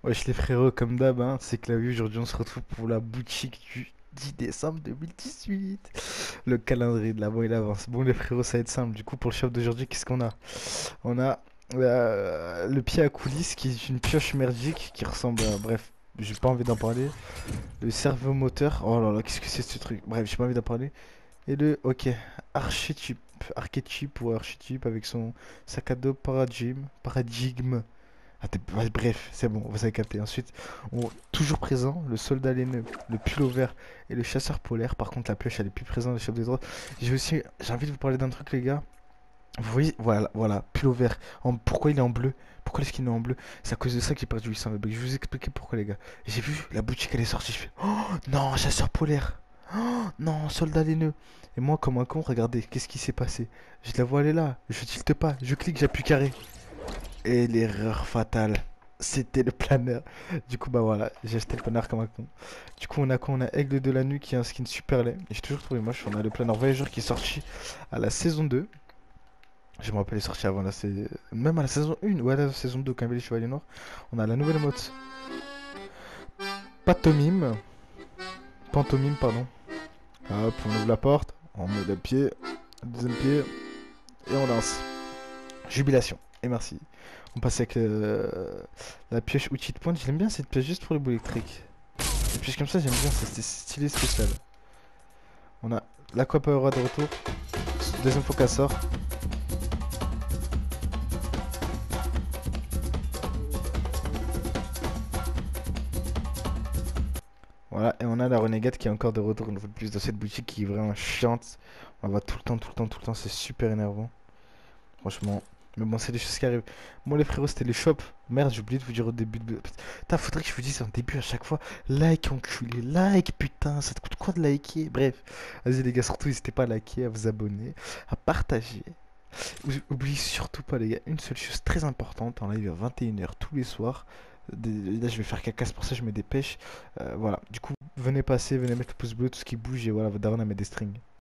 Wesh les frérots, comme d'hab, hein, c'est que la vie aujourd'hui on se retrouve pour la boutique du 10 décembre 2018. Le calendrier de l'avant et l'avance. Bon les frérots, ça va être simple. Du coup pour le shop d'aujourd'hui, qu'est-ce qu'on a? On a le pied à coulisses qui est une pioche merdique qui ressemble à... Bref, j'ai pas envie d'en parler. Le servomoteur, oh là là, qu'est-ce que c'est ce truc? Bref, j'ai pas envie d'en parler. Et le, ok, archétype ou archétype avec son sac à dos paradigme. Ah, ouais, bref, c'est bon, vous avez capté. Ensuite, toujours présent, le soldat laineux, le pull vert et le chasseur polaire. Par contre, la pioche, elle est plus présente, le chef des droits. J'ai envie de vous parler d'un truc, les gars. Vous voyez, voilà, pull vert. Pourquoi il est en bleu? Pourquoi le skin est en bleu? C'est à cause de ça que j'ai perdu 800 V-Bucks. Je vais vous expliquer pourquoi, les gars. J'ai vu, la boutique, elle est sortie. Je fais, oh non, chasseur polaire. Oh non, soldat laineux. Et moi, comme un con, regardez, qu'est-ce qui s'est passé? Je la vois, elle est là. Je tilte pas, je clique, j'appuie carré. Et l'erreur fatale, c'était le planeur. Du coup, bah voilà, j'ai acheté le planeur comme un con. Du coup, on a quoi? On a Aigle de la Nuit qui est un skin super laid. Et j'ai toujours trouvé moche. On a le planeur Voyageur qui est sorti à la saison 2. Je me rappelle, il est sorti avant là, c'est. Même à la saison 1, ouais, la saison 2, quand il y avait les Chevaliers Noirs. On a la nouvelle mode. Pantomime. Pantomime, pardon. Hop, on ouvre la porte. On met le pied. Le deuxième pied. Et on lance. Jubilation. Et merci. On passe avec la pioche outil de pointe. J'aime bien cette pioche juste pour les boules électriques. Les pioches comme ça, j'aime bien. C'est stylé spécial. On a l'Aqua Power de retour. Deuxième fois qu'elle sort. Voilà. Et on a la Renegade qui est encore de retour une fois de plus dans cette boutique qui est vraiment chiante. On la voit tout le temps, tout le temps, tout le temps. C'est super énervant. Franchement. Mais bon, c'est des choses qui arrivent. Moi, les frérots, c'était les shops. Merde, j'ai oublié de vous dire au début de. Putain, faudrait que je vous dise en début à chaque fois. Like, enculé. Like, putain. Ça te coûte quoi de liker? Bref. Vas-y, les gars, surtout, n'hésitez pas à liker, à vous abonner, à partager. Oubliez surtout pas, les gars, une seule chose très importante. En live à 21h tous les soirs. Là, je vais faire caca, c'est pour ça que je me dépêche. Voilà. Du coup, venez passer, venez mettre le pouce bleu, tout ce qui bouge. Et voilà, votre daronne, elle met des strings.